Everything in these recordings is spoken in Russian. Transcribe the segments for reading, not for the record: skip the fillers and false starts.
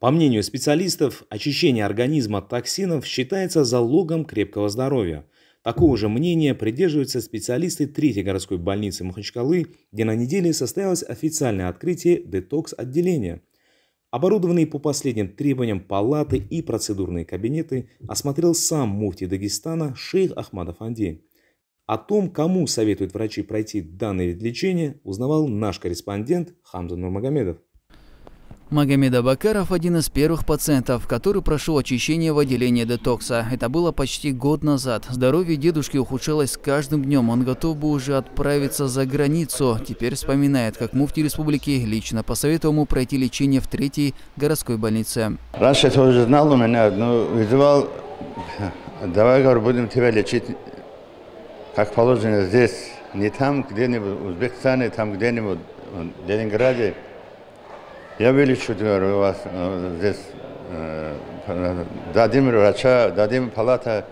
По мнению специалистов, очищение организма от токсинов считается залогом крепкого здоровья. Такого же мнения придерживаются специалисты 3-й городской больницы Махачкалы, где на неделе состоялось официальное открытие детокс-отделения. Оборудованные по последним требованиям палаты и процедурные кабинеты осмотрел сам муфти Дагестана шейх Ахмад Афанди. О том, кому советуют врачи пройти данное вид лечения, узнавал наш корреспондент Хамза Нурмагомедов. Магомед Абакаров – один из первых пациентов, который прошел очищение в отделении детокса. Это было почти год назад. Здоровье дедушки ухудшалось с каждым днем. Он готов был уже отправиться за границу. Теперь вспоминает, как муфти республики лично посоветовал ему пройти лечение в 3-й городской больнице. Раньше я уже знал, у меня вызывал, давай, говорю, будем тебя лечить, как положено здесь, не там, где-нибудь в Узбекистане, там где-нибудь в Ленинграде. Я вылечу, говорю, у вас здесь, дадим врача, дадим палата,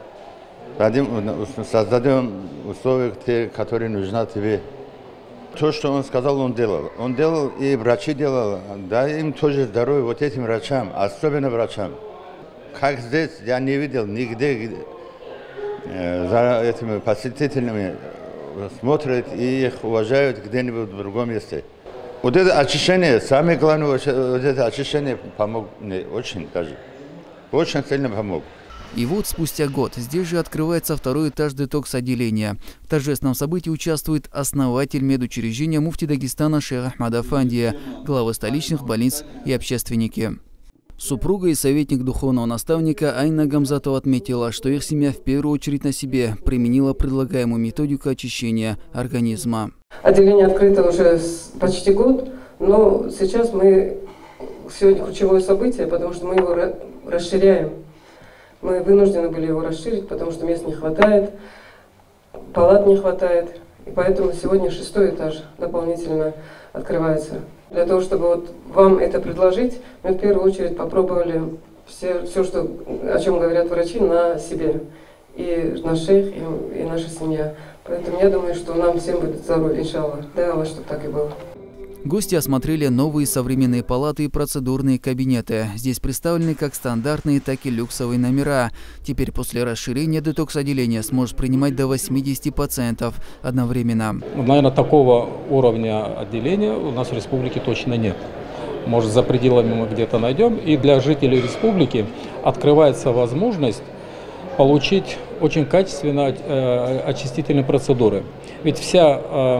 создадим условия, те, которые нужны тебе. То, что он сказал, он делал. Он делал, и врачи делали. Дай им тоже здоровье, вот этим врачам, особенно врачам. Как здесь, я не видел нигде, за этими посетителями смотрят и их уважают где-нибудь в другом месте. Вот это очищение, самое главное, вот это очищение помог мне очень даже. Очень сильно помог. И вот спустя год здесь же открывается 2-й этаж детокс-отделения. В торжественном событии участвует основатель медучреждения муфти Дагестана шейх Ахмад Афанди, главы столичных больниц и общественники. Супруга и советник духовного наставника Айна Гамзатова отметила, что их семья в первую очередь на себе применила предлагаемую методику очищения организма. Отделение открыто уже почти год, но сейчас мы сегодня ключевое событие, потому что мы его расширяем. Мы вынуждены были его расширить, потому что мест не хватает, палат не хватает, и поэтому сегодня 6-й этаж дополнительно открывается. Для того, чтобы вот вам это предложить, мы в первую очередь попробовали все, о чем говорят врачи, на себе. И наш шейх, и наша семья. Поэтому я думаю, что нам всем будет здоровье, иншаллах. Дай Аллах, чтобы так и было. Гости осмотрели новые современные палаты и процедурные кабинеты. Здесь представлены как стандартные, так и люксовые номера. Теперь после расширения детокс-отделения сможет принимать до 80 пациентов одновременно. Наверное, такого уровня отделения у нас в республике точно нет. Может, за пределами мы где-то найдем. И для жителей республики открывается возможность получить очень качественные очистительные процедуры. Ведь вся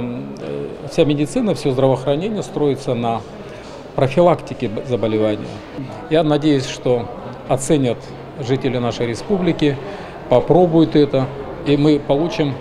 медицина, все здравоохранение строится на профилактике заболеваний. Я надеюсь, что оценят жители нашей республики, попробуют это, и мы получим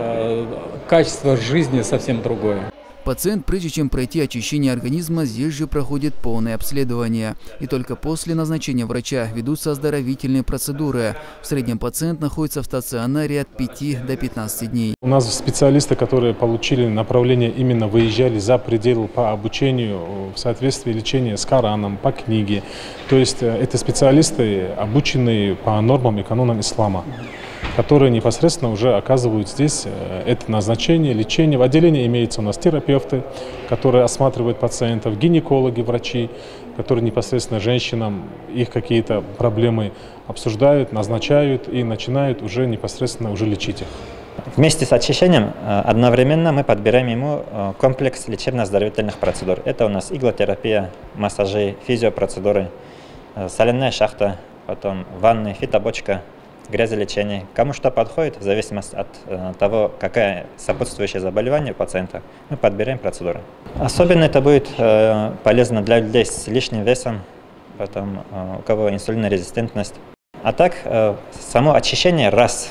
качество жизни совсем другое. Пациент, прежде чем пройти очищение организма, здесь же проходит полное обследование. И только после назначения врача ведутся оздоровительные процедуры. В среднем пациент находится в стационаре от 5 до 15 дней. У нас специалисты, которые получили направление, именно выезжали за пределы по обучению в соответствии лечения с Кораном, по книге. То есть это специалисты, обученные по нормам и канонам ислама, которые непосредственно уже оказывают здесь это назначение, лечение. В отделении имеются у нас терапевты, которые осматривают пациентов, гинекологи, врачи, которые непосредственно женщинам их какие-то проблемы обсуждают, назначают и начинают уже непосредственно уже лечить их. Вместе с очищением одновременно мы подбираем ему комплекс лечебно-оздоровительных процедур. Это у нас иглотерапия, массажи, физиопроцедуры, соляная шахта, потом ванны, фитобочка, грязелечение. Кому что подходит, в зависимости от того, какое сопутствующее заболевание у пациента, мы подбираем процедуры. Особенно это будет полезно для людей с лишним весом, потом у кого инсулинорезистентность. А так, само очищение раз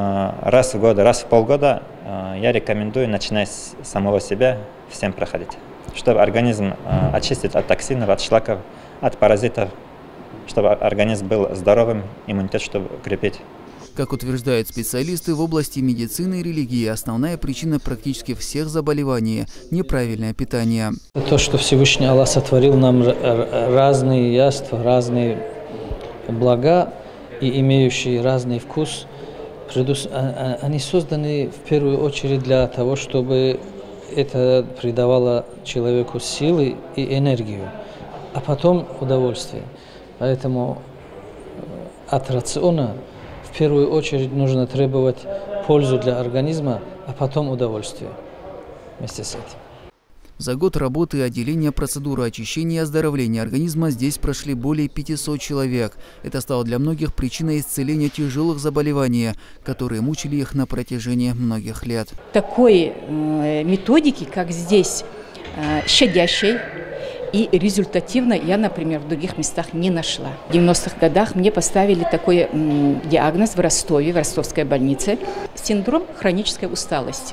в год, раз в полгода я рекомендую, начиная с самого себя, всем проходить, чтобы организм очистить от токсинов, от шлаков, от паразитов, чтобы организм был здоровым, иммунитет, чтобы укрепить. Как утверждают специалисты в области медицины и религии, основная причина практически всех заболеваний – неправильное питание. То, что Всевышний Аллах сотворил нам разные яства, разные блага и имеющие разный вкус, они созданы в первую очередь для того, чтобы это придавало человеку силы и энергию, а потом удовольствие. Поэтому от рациона в первую очередь нужно требовать пользу для организма, а потом удовольствие вместе с этим. За год работы отделения процедуры очищения и оздоровления организма здесь прошли более 500 человек. Это стало для многих причиной исцеления тяжелых заболеваний, которые мучили их на протяжении многих лет. Такой методики, как здесь, щадящей и результативной, я, например, в других местах не нашла. В 90-х годах мне поставили такой диагноз в Ростове, в Ростовской больнице – синдром хронической усталости.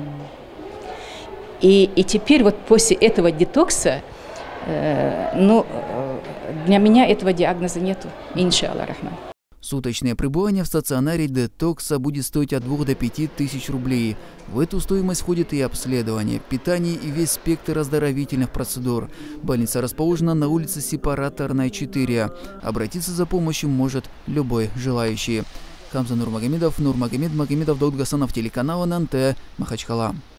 И теперь вот после этого детокса, для меня этого диагноза нету, иншаллах рахман. Суточное пребывание в стационаре детокса будет стоить от 2 до 5 тысяч рублей. В эту стоимость входит и обследование, питание и весь спектр оздоровительных процедур. Больница расположена на улице Сепараторная, 4. Обратиться за помощью может любой желающий. Хамза Нурмагомедов, Дауд Гасанов, телеканал ННТ, Махачкала.